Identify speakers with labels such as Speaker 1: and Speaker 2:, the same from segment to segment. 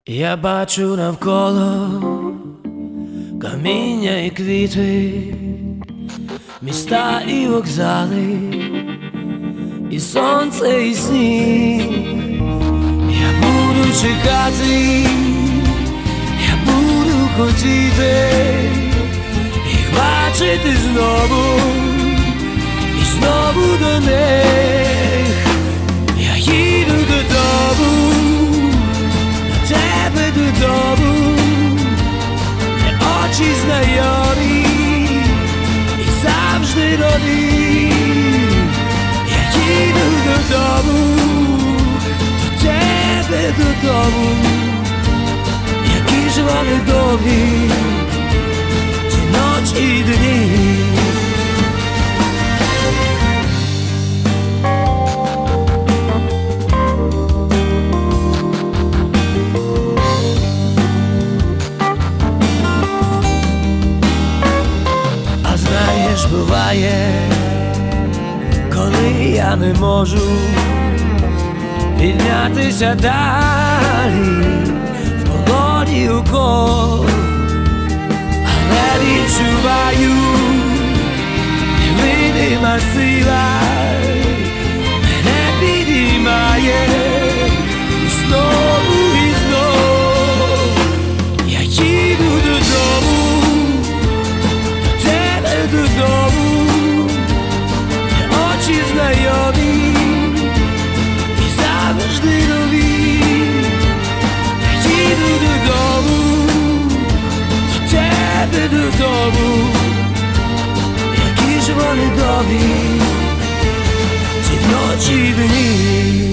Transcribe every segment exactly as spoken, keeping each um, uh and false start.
Speaker 1: Я бачу навколо каміння і квіти, міста і вокзали, і сонце, і сніг. Я буду чекати, я буду хотіти їх бачити знову, і знову до них. Я їду додому, до тебе додому, де очі знайомі і завжди нові. Я їду додому, до тебе додому, які ж вони довгі, ці ночі і дні. Буває, коли я не можу піднятися далі в полоні укол, але відчуваю, невидима сила мене підіймає і знову, і знову. Я їду додому, додому, де очі знайомі і завжди нові. Я їду додому, до тебе додому, які ж вони довгі, ці ночі й дні.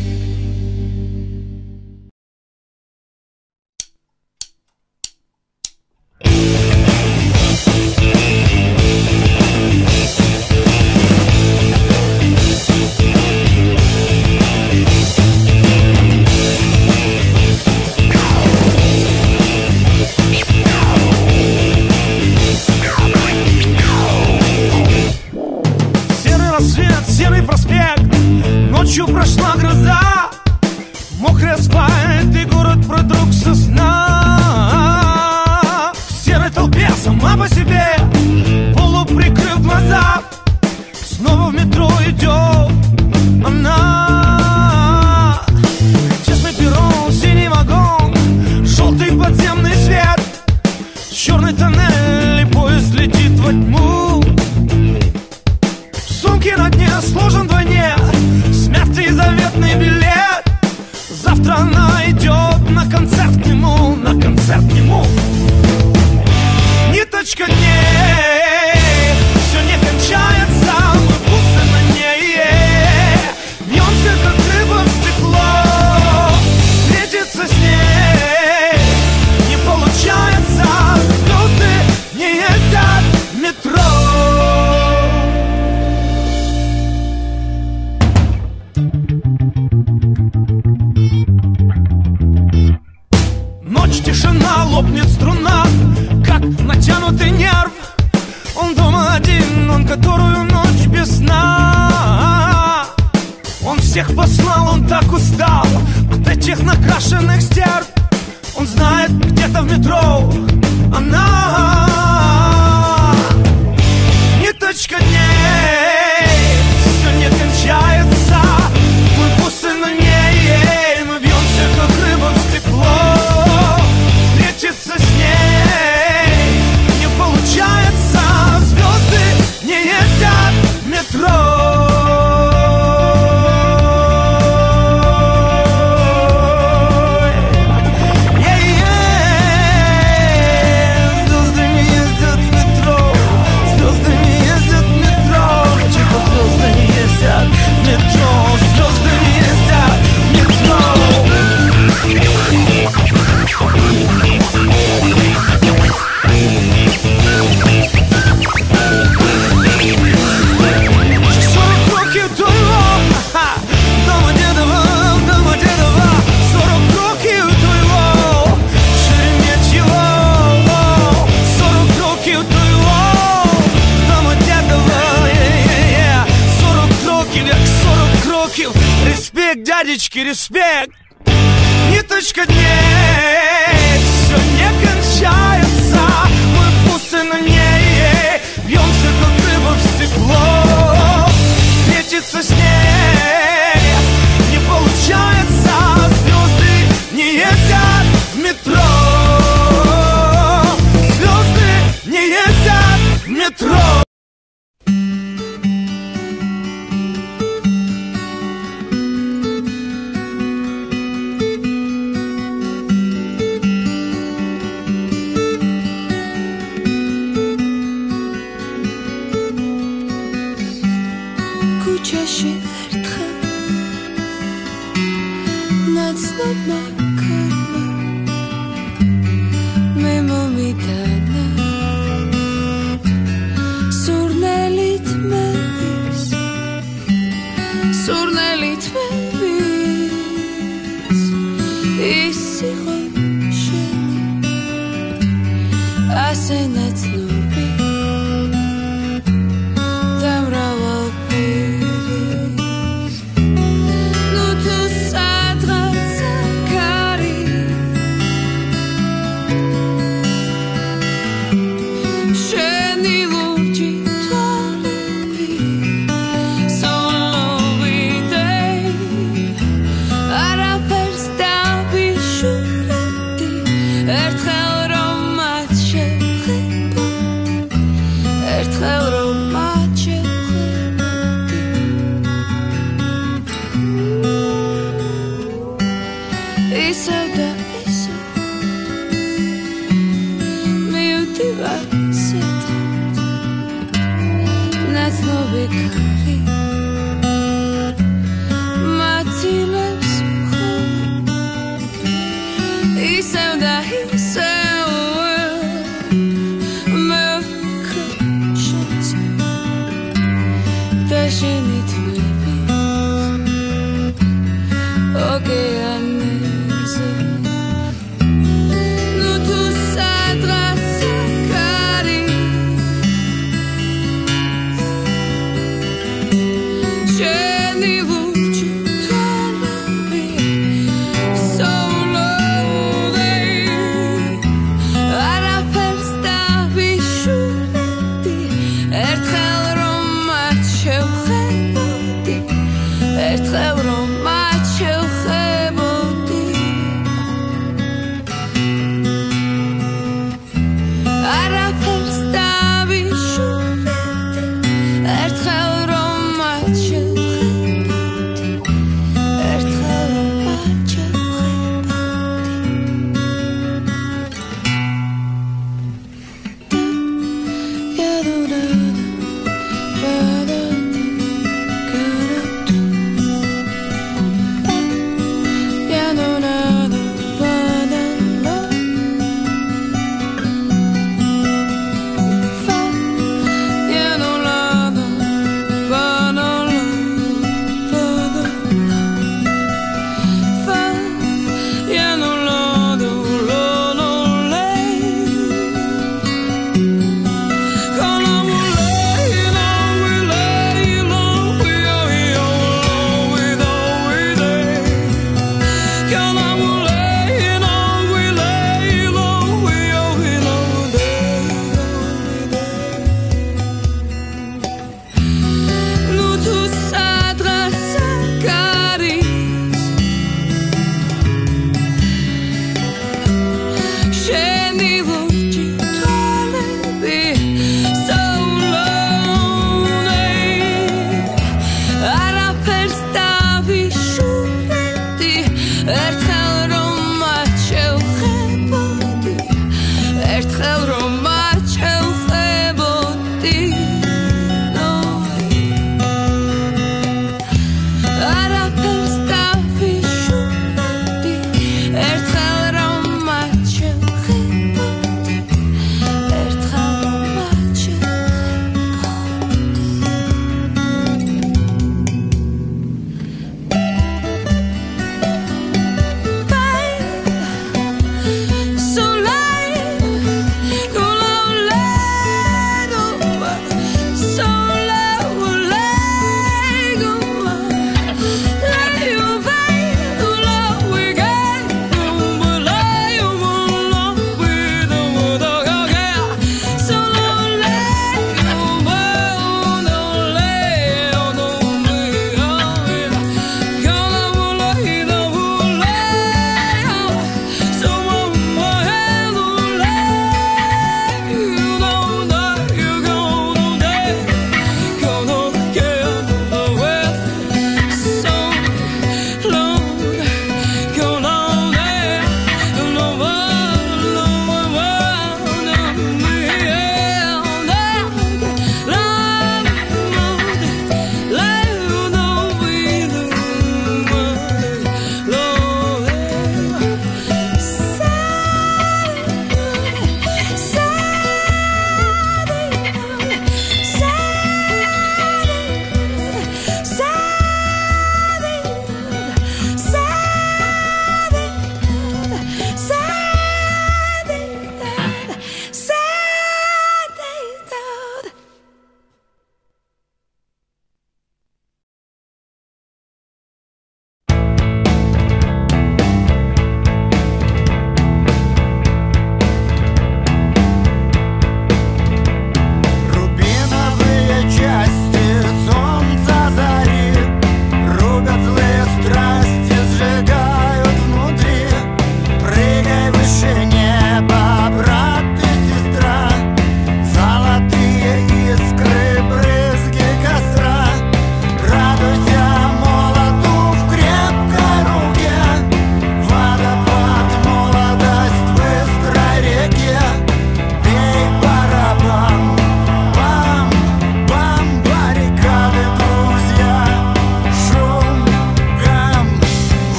Speaker 2: Ночью прошла гроза, мокрый асфальт и город вдруг со сна. В серой толпе сама по себе, полуприкрыв глаза, снова в метро идет она. Честный перрон, синий вагон, желтый подземный свет, черный тоннель, и поезд летит во тьму. В сумке на дне сложен вдвойне смятый заветный билет. Завтра она идет на концерт к нему, на концерт к нему. Ниточка дней, все не кончается, мы бусы на ней. Бьемся, как рыба в стекло, встретиться с ней не получается. Звезды не ездят в метро. Ночь, тишина, лопнет струна, как натянутый нерв. Он дома один, он которую ночь без сна. Он всех послал, он так устал от этих накрашенных стерв. Он знает, где-то в метро она. Ниточка дней, все не кончается, мы бусы на ней, мы бьемся, как рыба в стекло. Встретиться с ней не получается, звезды не ездят в метро. Респект, дядечки, респект. Ниточка дней,
Speaker 3: ასე ნაცნობი და მრავალფერი ნუ თუ სადღაცა კარი შენი ლურჯი თვალები სოლოვიდე არაფერს დავიშურებდი ერთხელ რომ მათ შევხედავდი ერთხელ რომ მათ შევხედავდი ისევ და ისევ მივდივარ სიახლოვე ნაცნობი კარი მაცილებს მხოლოდ ისევ და ისევ